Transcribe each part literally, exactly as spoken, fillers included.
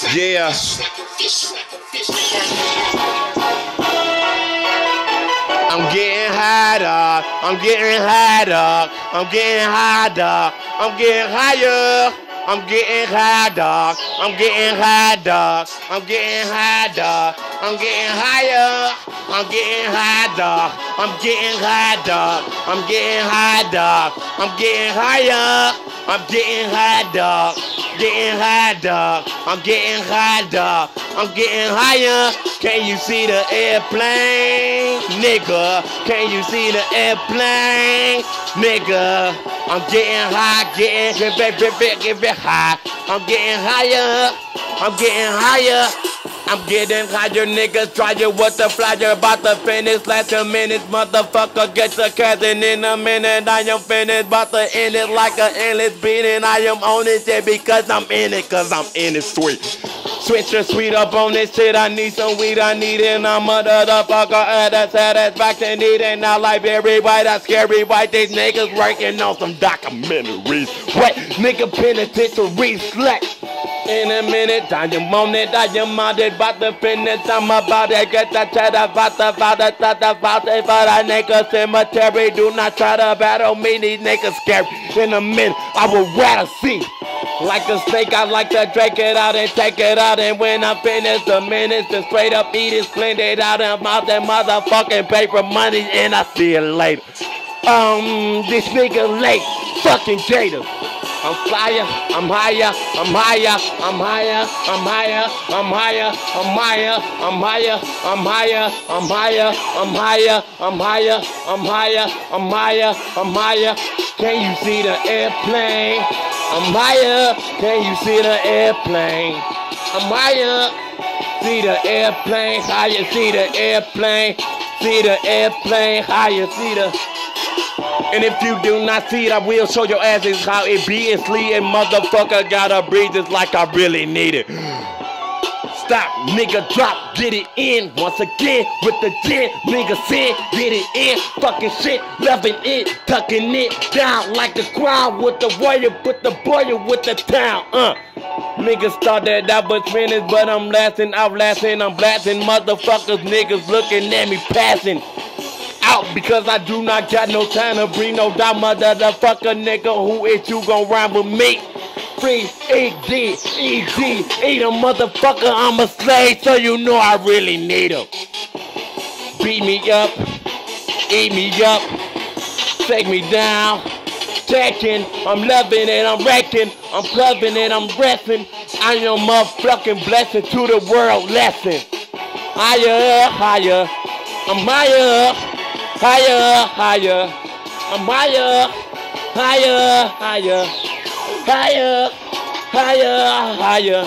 Yeah. I'm getting high, dog. I'm getting high, dog. I'm getting high, dog. I'm getting higher. I'm getting high, dog. I'm getting high, dog. I'm getting high, dog. I'm getting higher. I'm getting high, dog. I'm getting high, dog. I'm getting high, dog. I'm getting higher. I'm getting high, dog. Getting high, dog. I'm getting high, dog. I'm getting higher. Can you see the airplane, nigga? Can you see the airplane, nigga? I'm getting high, getting, get back, get back, get back high. I'm getting higher. I'm getting higher. I'm getting higher, niggas. Try you with the flyer, about to finish. Last two minutes, motherfucker. Get your cousin in a minute. I am finished, about to end it like an endless beating. I am on it, yeah, because I'm in it, cause I'm in it sweet. Switch your sweet up on this shit. I need some weed, I need it. I'm a motherfucker at that satisfaction needing. Now like everybody that's scary white. These niggas working on some documentaries. What nigga penitentiary slack. In a minute, I am on it, I am on it, about to finish. I'm about to get the cheddar, about to, about to, about to, about to, for that nigga cemetery. Do not try to battle me, these niggas scary. In a minute, I would rather see. Like a snake, I like to drink it out and take it out. And when I'm finished, the minutes to straight up eat it, clean it out and mouth that motherfucking paper money. And I see it later. Um, this nigga late, fucking Jada. I'm flyer, I'm higher, I'm higher, I'm higher, I'm higher, I'm higher, I'm higher, I'm higher, I'm higher, I'm higher, I'm higher, I'm higher, I'm higher, I'm higher, I'm higher. Can you see the airplane? I'm higher. Can you see the airplane? I'm higher. See the airplane, higher, see the airplane, see the airplane, higher, see the. And if you do not see it, I will show your asses how it be. And sleep and motherfucker gotta breathe just like I really need it. Stop, nigga, drop, get it in once again with the gin. Nigga sin, get it in, fucking shit, loving it, tucking it down like the crowd with the warrior, put the boy with the town. Uh, niggas thought that I was finished, but I'm lasting, outlasting, I'm blasting motherfuckers. Niggas looking at me passing out because I do not got no time to bring no doubt, motherfucker, nigga. Who is you gon' rhyme with me? Free E D, E D, eat a motherfucker, I'm a slave, so you know I really need him. Beat me up, eat me up, take me down, checking, I'm loving it, I'm wrecking, I'm loving it, I'm resting. I am motherfucking blessing to the world lesson. Higher, higher, I'm higher, higher, higher, I'm higher, higher, higher. Higher, higher, higher.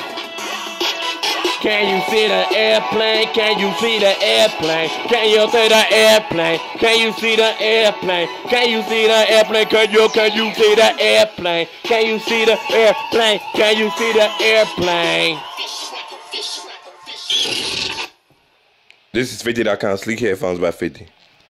Can you see the airplane? Can you see the airplane? Can you see the airplane? Can you see the airplane? Can you see the airplane? Can you, can you see the airplane? Can you see the airplane? Can you see the airplane? This is fifty dot com sleek headphones by fifty.